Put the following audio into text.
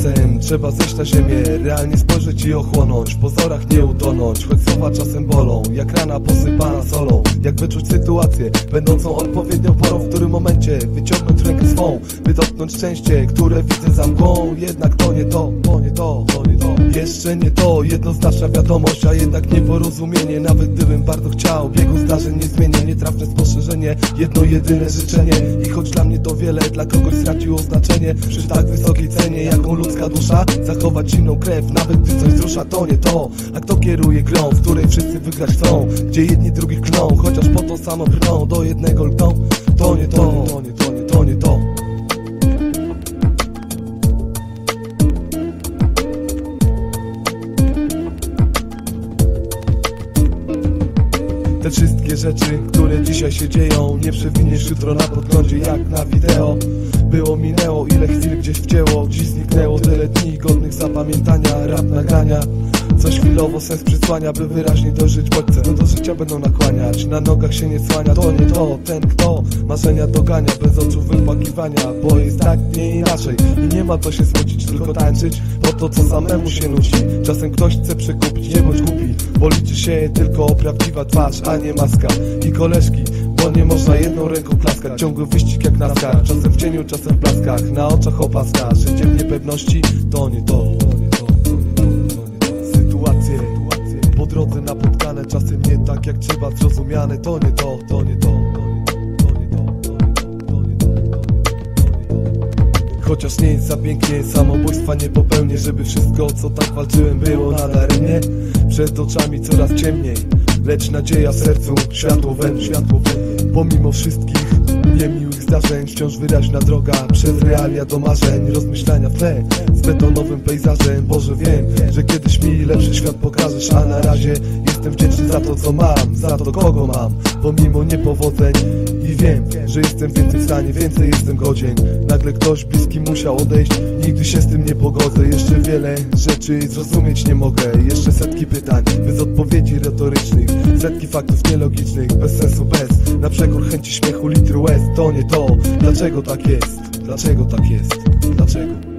Czasem trzeba zejść na ziemię, realnie spojrzeć i ochłonąć, w pozorach nie utonąć, choć słowa czasem bolą, jak rana posypana solą. Jak wyczuć sytuację, będącą odpowiednią porą, w którym momencie wyciągnąć rękę swą, by dotknąć szczęście, które widzę za mgłą. Jednak to nie to, to nie to, to nie to. Jeszcze nie to, jednoznaczna wiadomość, a jednak nieporozumienie. Nawet gdybym bardzo chciał, biegu zdarzeń nie zmienię. Nietrafne spostrzeżenie, jedno jedyne życzenie. I choć dla mnie to wiele, dla kogoś straciło znaczenie. Przy tak wysokiej cenie, jaką ludzka dusza, zachować zimną krew, nawet gdy coś wzrusza. To nie to, a kto kieruje grą, w której wszyscy wygrać chcą, gdzie jedni drugich klną, chociaż po to samo brną, do jednego lgną. To nie to, to nie to, nie to, nie to. Te wszystkie rzeczy, które dzisiaj się dzieją, nie przewiniesz jutro na podglądzie jak na wideo. Było, minęło, ile chwil gdzieś wcięło, dziś zniknęło tyle dni godnych zapamiętania. Rap nagrania, coś chwilowo sens przysłania, by wyraźnie dożyć bodźce, no do życia będą nakłaniać. Na nogach się nie słania, to nie to, ten kto marzenia dogania, bez oczu wypłakiwania. Bo jest tak, nie inaczej i nie ma co się smucić, tylko tańczyć po to, co samemu się nuci. Czasem ktoś chce przekupić, nie bądź głupi, bo liczy się tylko prawdziwa twarz, a nie maska. I koleżki, bo nie można jedną ręką klaskać, ciągły wyścig jak NASCAR, czasem w cieniu, czasem w blaskach, na oczach opaska. Życie w niepewności, to nie to, to nie to, to nie to, to nie to. Sytuacje po drodze napotkane, czasem nie tak jak trzeba zrozumiane. To nie to, to nie to, to nie to, to nie to, to nie to, to nie to, to nie to. Chociaż nie jest za pięknie, samobójstwa nie popełnię, żeby wszystko, o co tak walczyłem, było nadaremnie. Przed oczami coraz ciemniej, lecz nadzieja w sercu, światło we mnie, światło we mnie. Pomimo wszystkich niemiłych zdarzeń, wciąż wyraźna droga przez realia do marzeń, rozmyślania w tle z betonowym pejzażem. Boże, wiem, że kiedyś mi lepszy świat pokażesz, a na razie jestem wdzięczny za to, co mam, za to, kogo mam, pomimo niepowodzeń. I wiem, że jestem więcej w stanie, więcej jestem godzien. Nagle ktoś bliski musiał odejść, nigdy się z tym nie pogodzę. Jeszcze wiele rzeczy zrozumieć nie mogę, jeszcze setki pytań bez odpowiedzi retorycznych, setki faktów nielogicznych, bez sensu, bez na przekór chęci śmiechu, litry łez. To nie to, dlaczego tak jest, dlaczego tak jest, dlaczego?